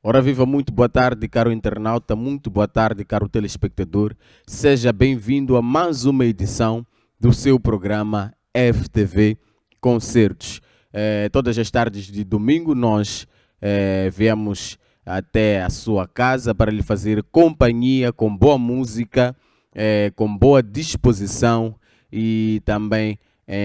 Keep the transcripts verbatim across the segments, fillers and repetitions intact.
Ora viva, muito boa tarde, caro internauta, muito boa tarde, caro telespectador. Seja bem-vindo a mais uma edição do seu programa F T V Concertos. Eh, todas as tardes de domingo nós eh, viemos até a sua casa para lhe fazer companhia com boa música, eh, com boa disposição e também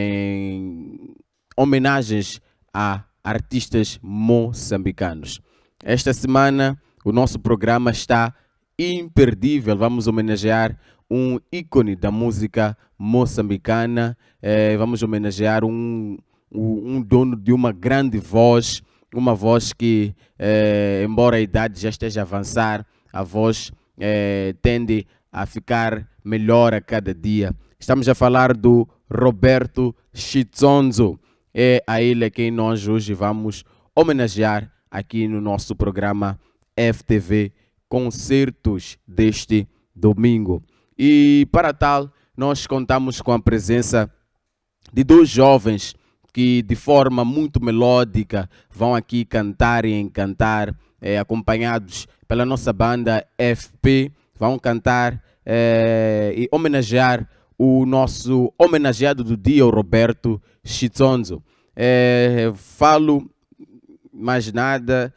em homenagens a artistas moçambicanos. Esta semana o nosso programa está imperdível. Vamos homenagear um ícone da música moçambicana. Eh, vamos homenagear um, um dono de uma grande voz, uma voz que, eh, embora a idade já esteja a avançar, a voz eh, tende a ficar melhor a cada dia. Estamos a falar do Roberto Chizonzo. É a ele a quem nós hoje vamos homenagear aqui no nosso programa F T V Concertos deste domingo. E para tal, nós contamos com a presença de dois jovens que de forma muito melódica vão aqui cantar e encantar, eh, acompanhados pela nossa banda F P, vão cantar eh, e homenagear o nosso homenageado do dia, o Roberto Chizonzo. Eh, falo mais nada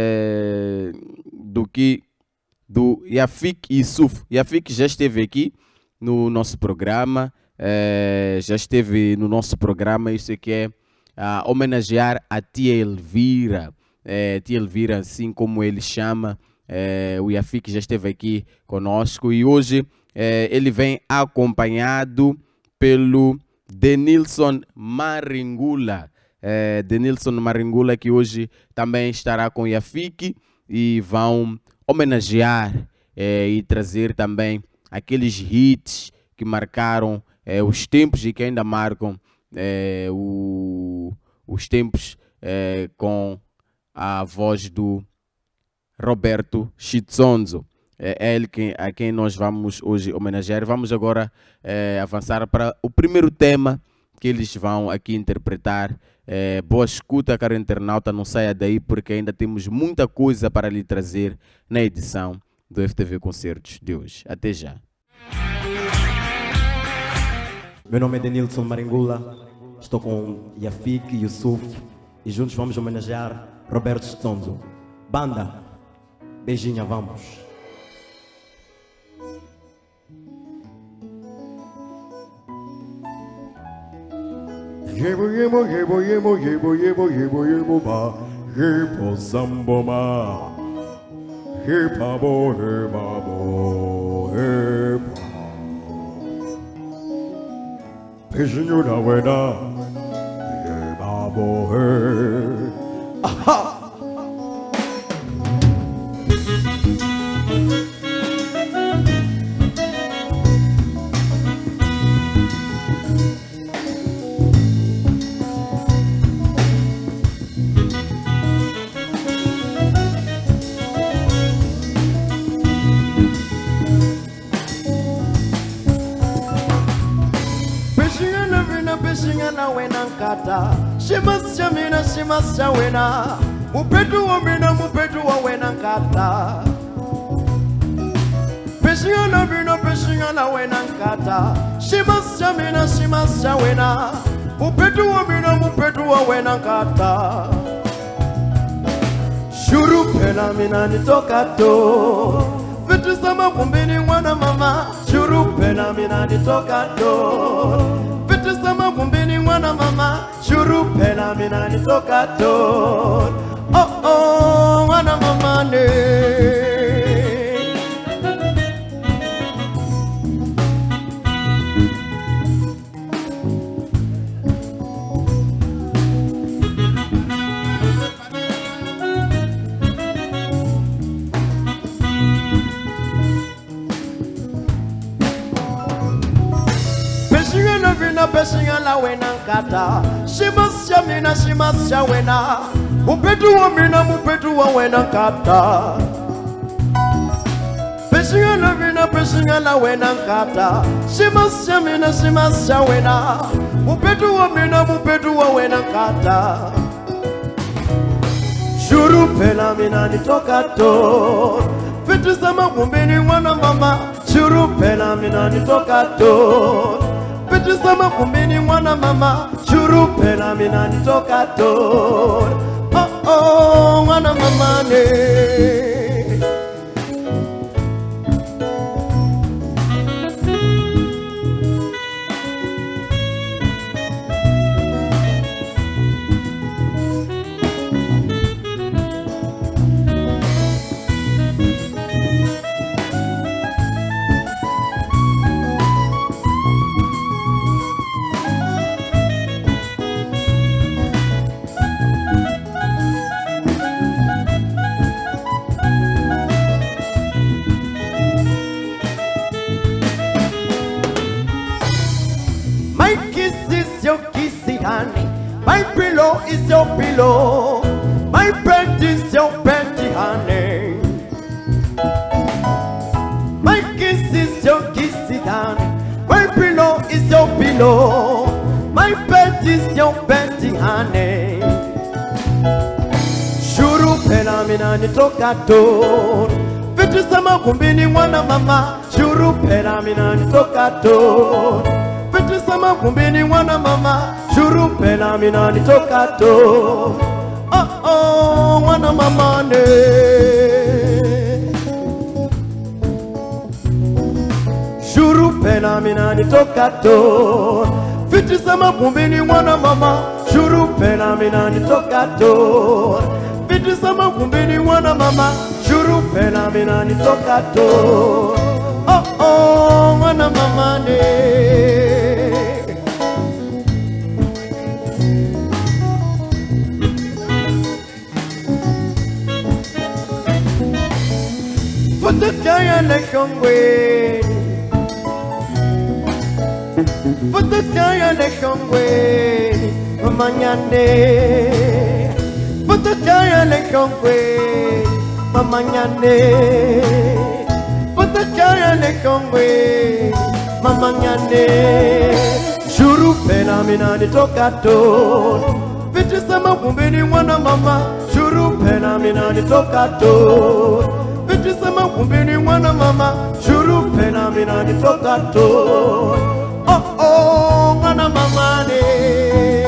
eh, do que do Yafik Yusuf. Yafik já esteve aqui no nosso programa, eh, já esteve no nosso programa, isso aqui é a homenagear a tia Elvira, eh, tia Elvira, assim como ele chama, eh, o Yafik já esteve aqui conosco e hoje eh, ele vem acompanhado pelo Denilson Maringula. É, Denilson Maringula, que hoje também estará com Yafik e vão homenagear é, e trazer também aqueles hits que marcaram é, os tempos e que ainda marcam é, o, os tempos é, com a voz do Roberto Chizonzo. É ele que, a quem nós vamos hoje homenagear. Vamos agora é, avançar para o primeiro tema que eles vão aqui interpretar. É, boa escuta, caro internauta, não saia daí porque ainda temos muita coisa para lhe trazer na edição do F T V Concertos de hoje. Até já. Meu nome é Denilson Maringula, estou com Yafik Yusuf e juntos vamos homenagear Roberto Chizonzo. Banda, beijinha, vamos. Yebo yebo yebo yebo yebo yebo yebo yebo ba yebo samboma yepa bo yepa bo yepa beijinho na buena yepa bo ye aha. Shimasya mina shimasya wena mupetu wa mina mupetu wa wena nkata Peshinga mina peshinga na wena nkata Shimasya mina shimasya wena mupetu wa mina mupetu wa wena nkata Shuru pena mina nitoka to Vitu sama kumbini mwana mama Shuru pena mina nitoka to Sama kumbini mwana mama shuru pena mina nitoka to oh oh mwana mama ne Vina peshinga la wena nkata Shimasya mina shimasya wena Mupetu wa mina mupetu wa wena nkata Peshinga la vina peshinga la wena nkata Shimasya mina shimasya wena Mupetu wa mina mupetu wa wena nkata shuru pena mina nitoka to. Vitu sama kumbini wana mama, shuru pena mina nitoka to. Vitu sama kumbini wana mama, shuru pena mina nitoka to. Oh oh, wana mama ne. My pillow is your pillow, my bed is your bed, honey. My kiss is your kiss, honey. My pillow is your pillow, my bed is your bed, honey. Shuru pena mina nitoka to. Vitu sama kumbini wana mama, shuru pena mina nitoka to. Vitu sama kumbini wana mama, shuru pena mina nitoka to. Oh oh, wana mama ne. Shuru pena mina nitoka to. Vitu sama kumbini wana mama, shuru pena mina nitoka to. Vitu sama kumbini wana mama, shuru pena mina nitoka to. Oh oh, wana mama ne. Futukaya na shongwe, futukaya na shongwe, mamanyane. Futukaya na shongwe, mamanyane. Futukaya na shongwe, mamanyane. Shuru pena mina nitoka to. Vitu sama kumbini wana mama, shuru pena mina nitoka to. Vitu sama kumbini wana mama, shuru pena mina nitoka to. Oh oh, wana mama ne.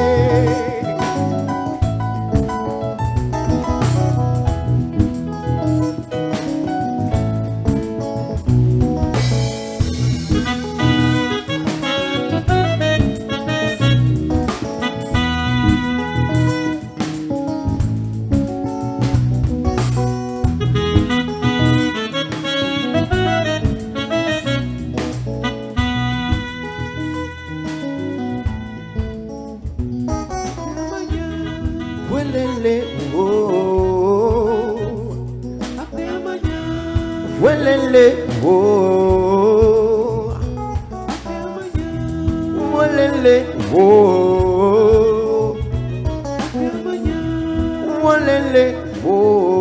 Welele, oh, welele, oh, welele, oh, welele, oh.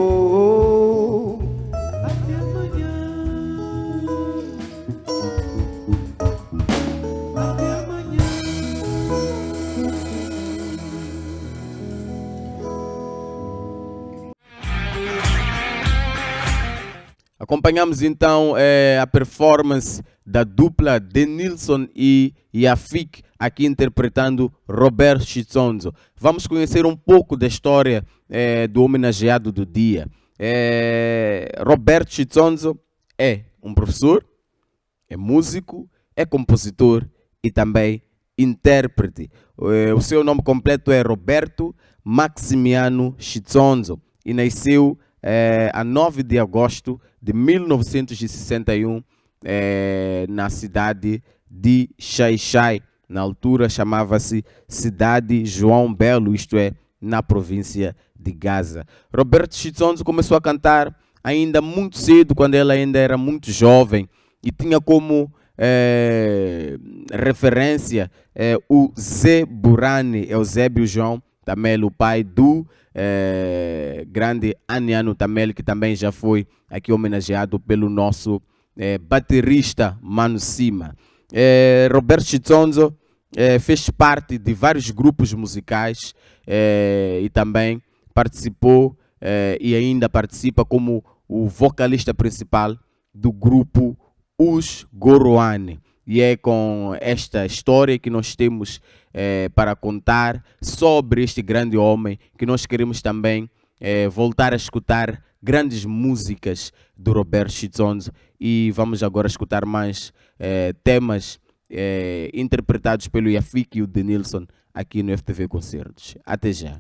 Acompanhamos então eh, a performance da dupla Denilson e Yafik, aqui interpretando Roberto Chizonzo. Vamos conhecer um pouco da história eh, do homenageado do dia. Eh, Roberto Chizonzo é um professor, é músico, é compositor e também intérprete. Eh, o seu nome completo é Roberto Maximiano Chizonzo e nasceu eh, a nove de agosto de mil novecentos e sessenta e um, eh, na cidade de Xai-Xai. Na altura chamava-se Cidade João Belo, isto é, na província de Gaza. Roberto Chizonzo começou a cantar ainda muito cedo, quando ela ainda era muito jovem, e tinha como eh, referência eh, o Zé Burani, Eusébio João Tamelo, o pai do eh, grande Aniano Tamelo, que também já foi aqui homenageado pelo nosso eh, baterista Mano Sima. Eh, Roberto Chizonzo eh, fez parte de vários grupos musicais eh, e também participou eh, e ainda participa como o vocalista principal do grupo Os Goroane. E é com esta história que nós temos eh, para contar sobre este grande homem que nós queremos também eh, voltar a escutar grandes músicas do Roberto Chitonzo, e vamos agora escutar mais eh, temas eh, interpretados pelo Yafik e o Denilson aqui no F T V Concertos. Até já.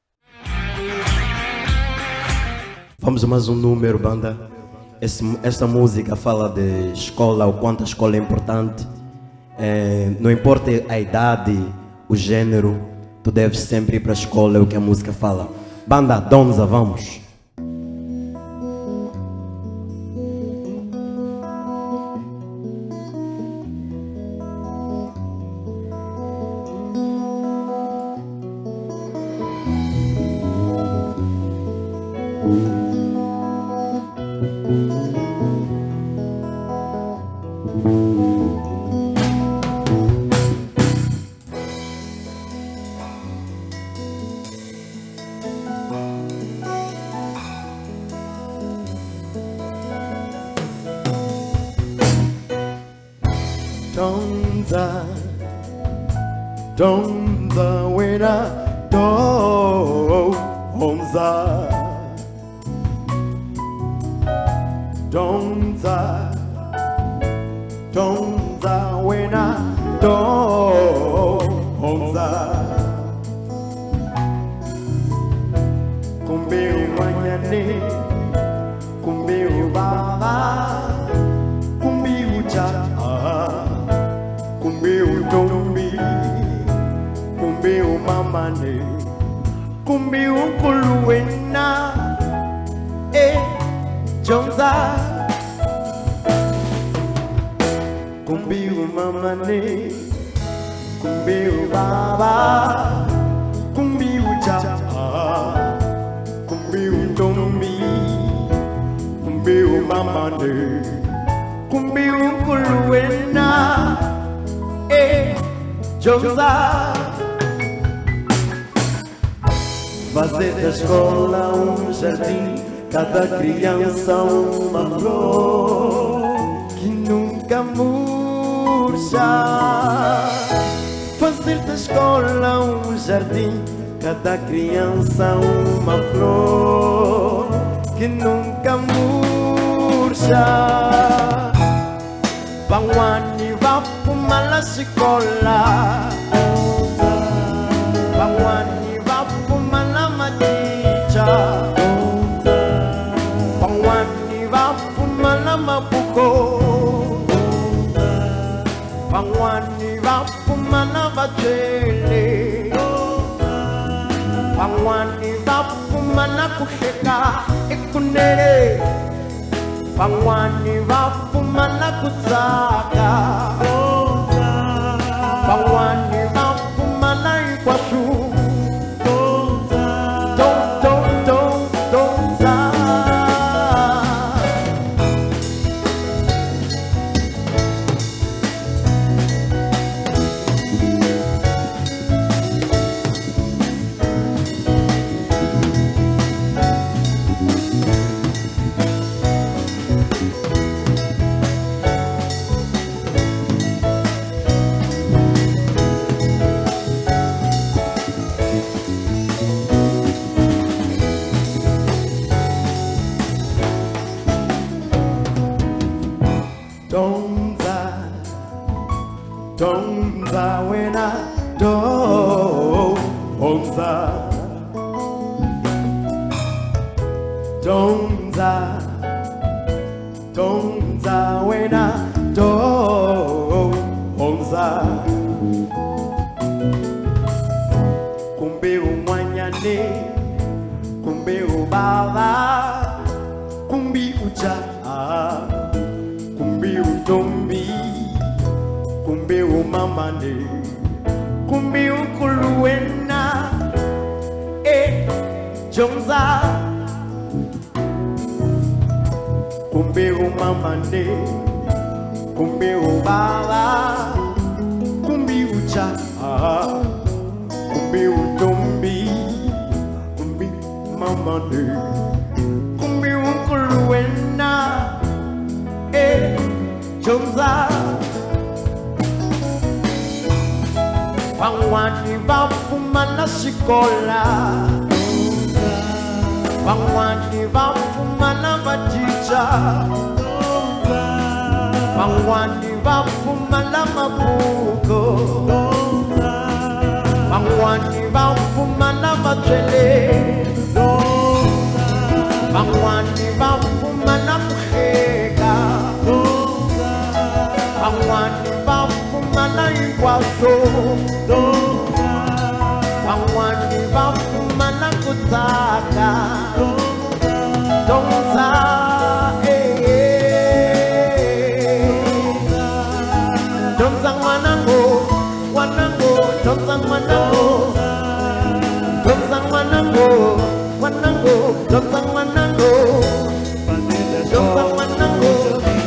Vamos a mais um número, banda. Esse, esta música fala de escola, o quanto a escola é importante. É, não importa a idade, o gênero, tu deves sempre ir para a escola, é o que a música fala. Banda Donza, vamos. Donza, Donza, when I Donza, Donza, Donza, when I Donza, kumbe umanyane, kumbe ubaba, kumbe ucha. Kumbe utombi, kumbe umamane, kumbe ukuluwena, eh, Jonza. Kumbe umamane, kumbe ubaba, kumbe ucha, kumbe utombi, kumbe umamane, kumbe ukuluwena. Ei, Jonza, fazer da escola um jardim, cada criança uma flor que nunca murcha. Fazer da escola um jardim, cada criança uma flor que nunca murcha. Bangwani vapumala escola, Bangwani vapumala maticha, Bangwani vapumala mabuko, Bangwani vapumala vachele, Bangwani vapumala kusheka ekunere, Bangwani vapumala kutsaka, Bangwani vapumala ikwashu, Donza, Don, Don, Don, Donza. Donza, Donza, when I Donza, Donza, Donza, when I Donza, kumbe umanyane, kumbe ubaba, kumbe ucha. Kumbe utombi, kumbe umamane, kumbe ukuluwena, eh, Jonza. Kumbe umamane, kumbe ubaba, kumbe ucha, kumbe utombi, kumbe umamane. mamani Kumi unkuluena Eh Chonza Wangwani vafuma na shikola Wangwani vafuma na majicha Wangwani vafuma na mabuko Wangwani vafuma na matele Wangwani vafuma na mkheka Wangwani vafuma na ikwaso Wangwani vafuma na kutaka Donza Donza wanango Wanango Donza wanango Donza wanango Wanango Donza wanango Donza wanango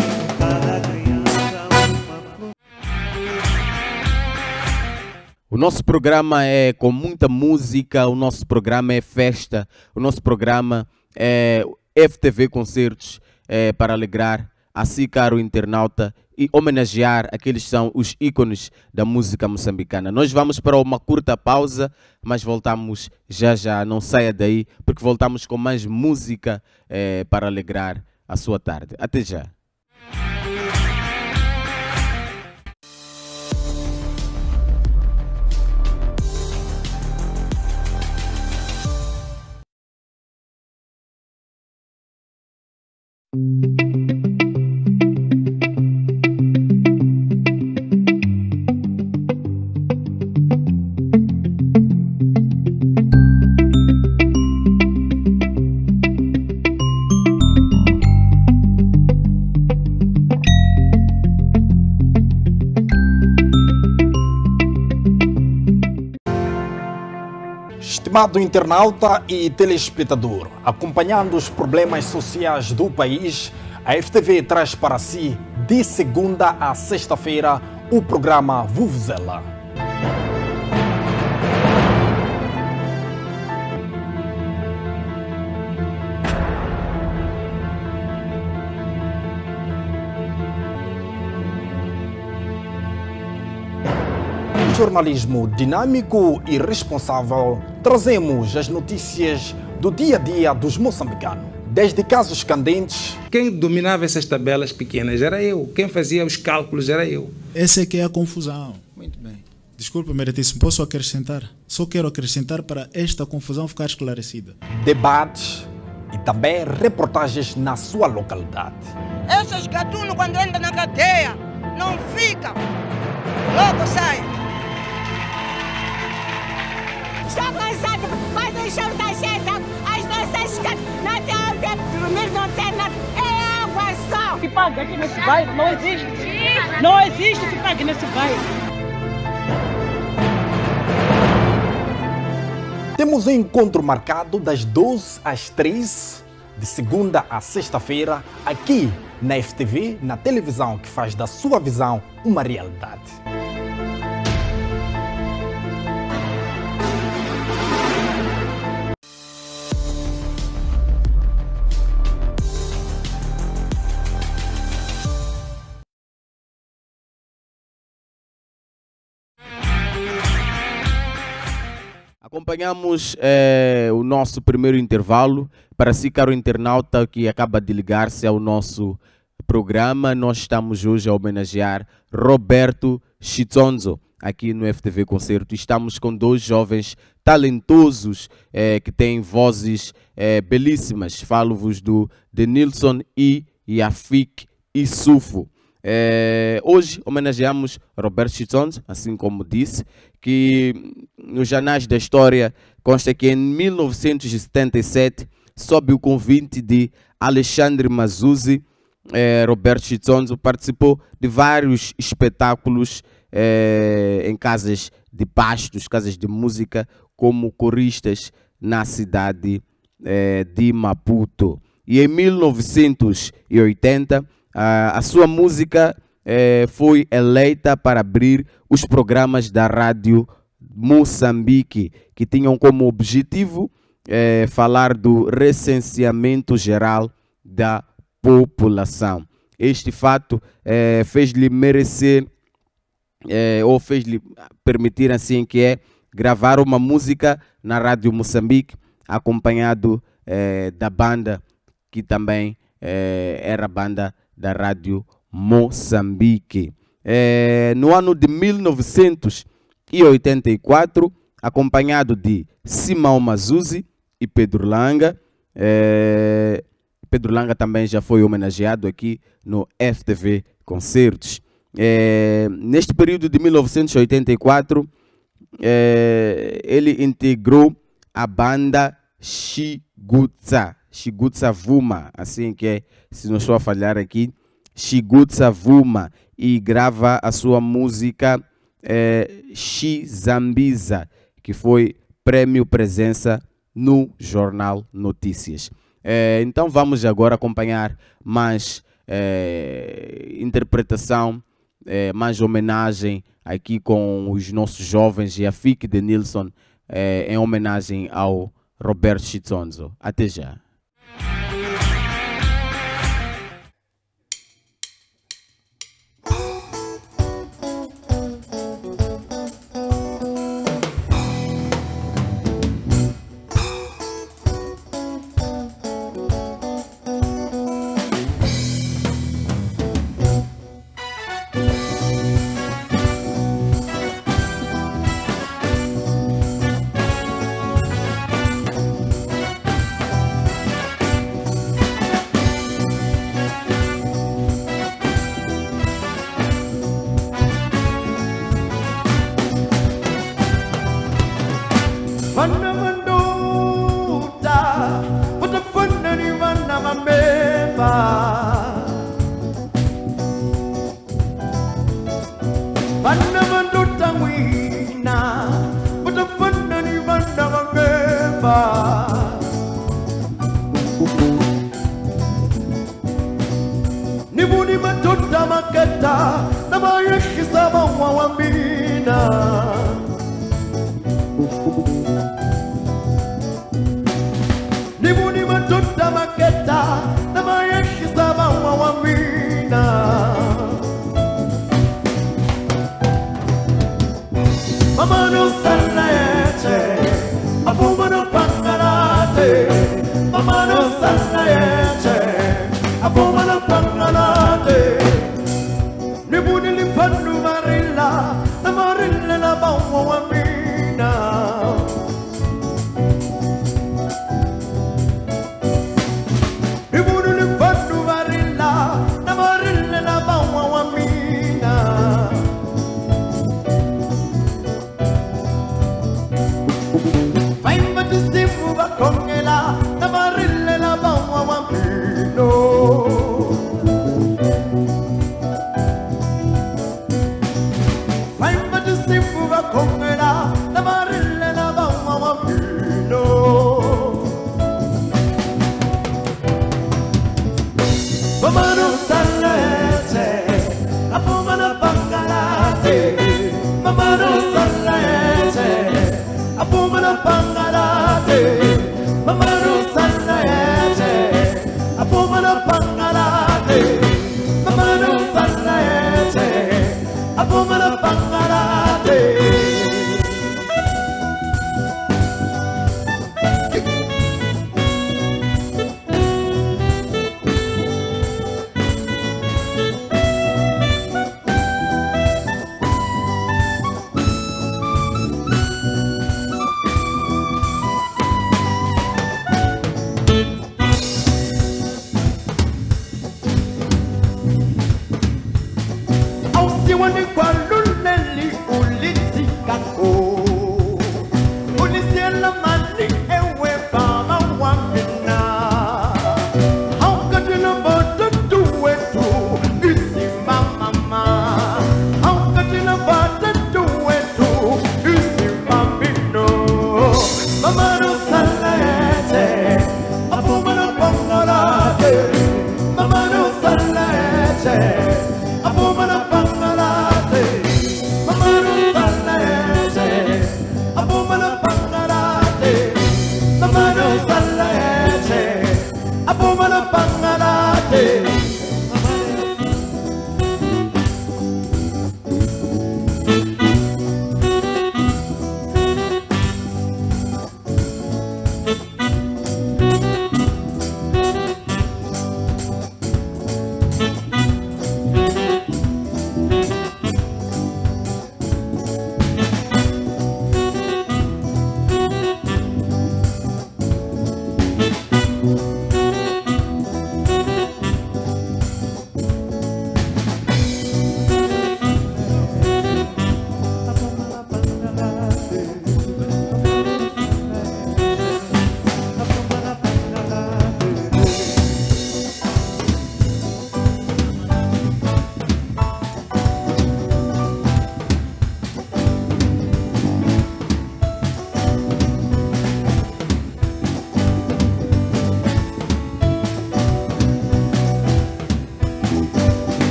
O nosso programa é com muita música, o nosso programa é festa, o nosso programa é F T V Concertos, é para alegrar a si, caro internauta, e homenagear aqueles que são os ícones da música moçambicana. Nós vamos para uma curta pausa, mas voltamos já já, não saia daí, porque voltamos com mais música é, para alegrar a sua tarde. Até já. Estimado internauta e telespectador, acompanhando os problemas sociais do país, a F T V traz para si, de segunda a sexta-feira, o programa Vuvuzela. Jornalismo dinâmico e responsável, trazemos as notícias do dia a dia dos moçambicanos. Desde casos candentes... Quem dominava essas tabelas pequenas era eu. Quem fazia os cálculos era eu. Essa é que é a confusão. Muito bem. Desculpa, meritíssimo, posso acrescentar? Só quero acrescentar para esta confusão ficar esclarecida. Debates e também reportagens na sua localidade. Esses gatunos, quando entram na cadeia, não ficam. Logo saem. Estou cansado, vai deixar da gente as nossas casas, não tem onde dormir, não tem nada, é água só. Se paga aqui nesse bairro, não existe. Não existe se paga nesse bairro. Temos um encontro marcado das doze às três, de segunda a sexta-feira, aqui na F T V, na televisão que faz da sua visão uma realidade. Acompanhamos eh, o nosso primeiro intervalo. Para si, caro internauta que acaba de ligar-se ao nosso programa, nós estamos hoje a homenagear Roberto Chitsonzo, aqui no F T V Concerto. Estamos com dois jovens talentosos eh, que têm vozes eh, belíssimas. Falo-vos do Denilson e Yafik Issoufo. É, hoje homenageamos Roberto Chitsonzo, assim como disse, que nos jornais da história consta que em mil novecentos e setenta e sete, sob o convite de Alexandre Mazuzzi, é, Roberto Chitsonzo participou de vários espetáculos é, em casas de pastos, casas de música, como coristas na cidade é, de Maputo. E em mil novecentos e oitenta, a, a sua música é, foi eleita para abrir os programas da Rádio Moçambique, que tinham como objetivo é, falar do recenseamento geral da população. Este fato é, fez-lhe merecer, é, ou fez-lhe permitir assim que é, gravar uma música na Rádio Moçambique, acompanhado é, da banda, que também é, era a banda da Rádio Moçambique. É, no ano de mil novecentos e oitenta e quatro, acompanhado de Simão Mazuzi e Pedro Langa. É, Pedro Langa também já foi homenageado aqui no F T V Concertos. É, neste período de mil novecentos e oitenta e quatro, é, ele integrou a banda Shigutsa, Shigutsa Vuma, assim que é, se não estou a falhar aqui, Shigutsa Vuma, e grava a sua música é, Xambiza, que foi prêmio presença no Jornal Notícias. É, então vamos agora acompanhar mais é, interpretação, é, mais homenagem aqui com os nossos jovens e a F I C de Nilson, é, em homenagem ao Roberto Chitonzo. Até já. Wani kwa luleli uliti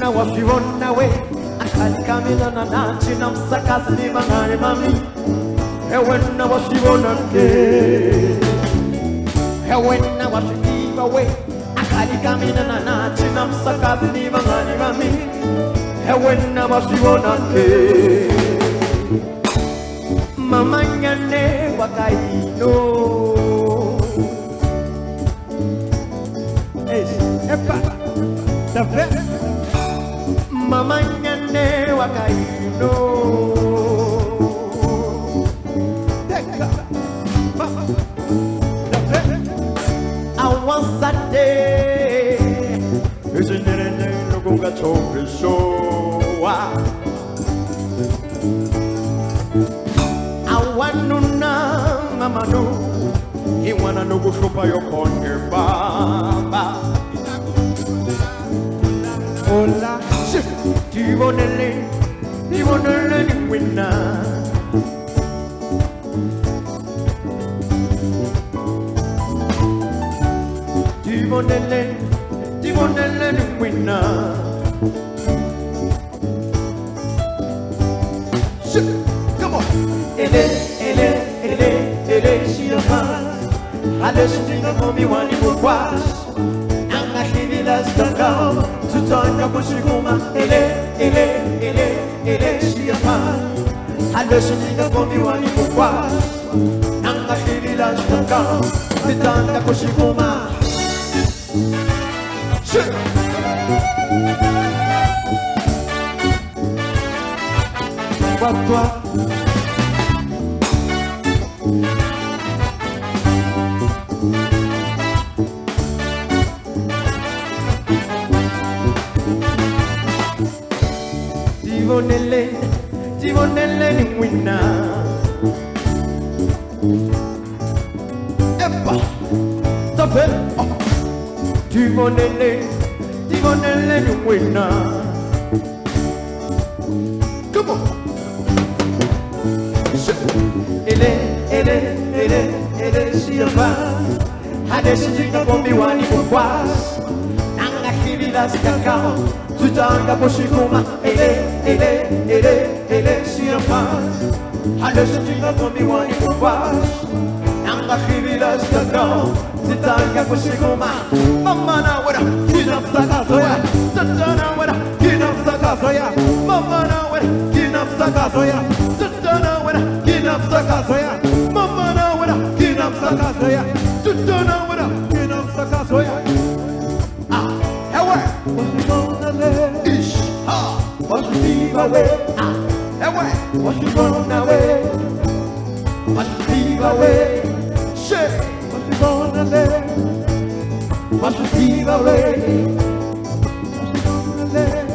Ewena wasiwona we akali kamila na nachi na msakazi ni mangani mami. Ewena wasiwona ke Ewena wasiwona we akali kamila na nachi na msakazi ni mangani mami. Ewena wasiwona ke Mama nyane wakaino Epa, tá vendo? Mama nyane wakaino Teka, mama, tá vendo? Awansate Ese nene no gonga chope showa Awanuna mamanu Iwana no gushopa yo konge baba Hola, Tivonele, Tivonele ni wina Tivonele, Tivonele ni wina Come on Ele, ele, ele, ele, she a man Ale shinga komi wani mukwash Anga hili las kakao Tutanya kushikuma Ele, ele, ele, ele, she a man Ale shinga komi wani mukwash Anga hili las kakao Tutanya kushikuma Shit Kwa kwa Tivonele, Tivonele ni wina Epa, tá vendo? Oh. Tivonele, Tivonele ni wina Come on Ele, ele, ele, ele se ama Hade shinga bombi wani mukwas Nanga hili las kakao Tutanga poshikuma Ele, ele, ele, ele se ama Hade shinga bombi wani mukwas Nanga hili las kakao Tutanga poshikuma Mama na wera, kina msaka soya Tatana wera, kina msaka soya Mama na wera, kina msaka soya Tatana wera, kina msaka soya Mama na wera, kina msaka soya Tatana wera, kina msaka soya Ah, hewe Ish, ha, wasutiva we Ah, hewe, wasivona we Wasutiva we She, wasivona le Wasutiva we Wasivona le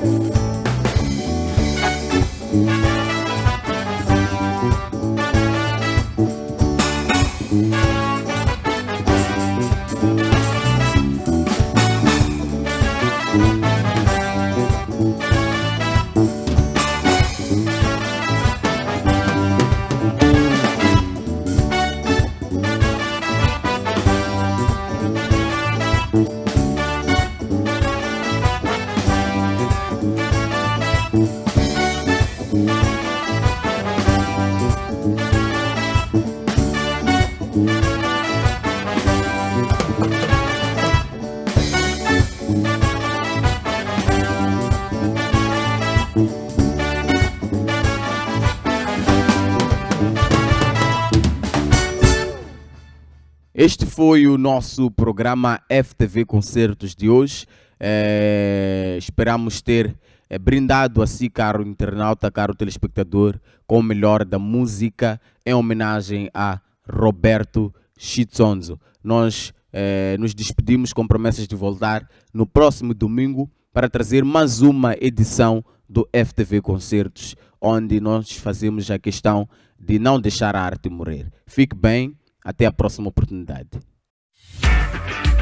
Este foi o nosso programa F T V Concertos de hoje. É, esperamos ter é, brindado a si, caro internauta, caro telespectador, com o melhor da música em homenagem a Roberto Chitsonzo. Nós é, nos despedimos com promessas de voltar no próximo domingo para trazer mais uma edição do F T V Concertos, onde nós fazemos a questão de não deixar a arte morrer. Fique bem. Até a próxima oportunidade.